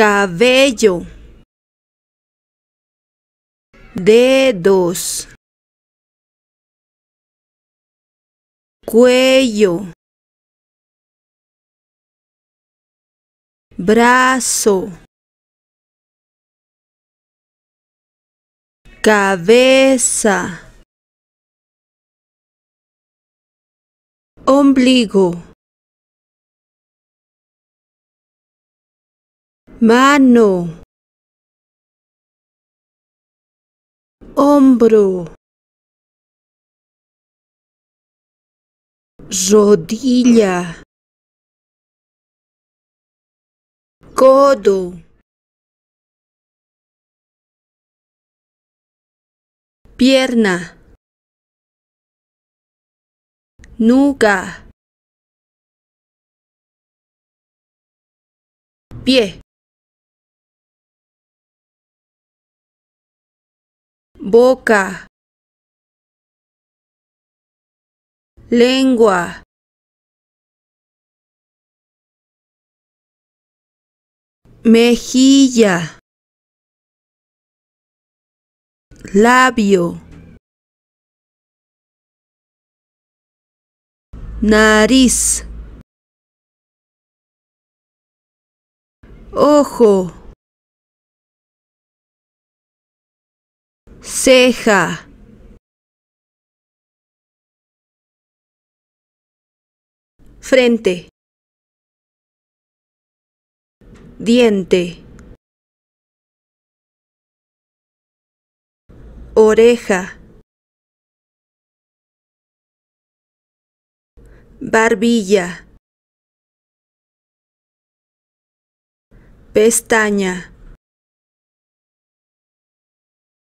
cabello, dedos, cuello, brazo, cabeza, ombligo, mano, hombro, rodilla, codo, pierna, nuca, pie, boca, lengua, mejilla, labio, nariz, ojo, ceja, frente, diente, oreja, barbilla, pestaña,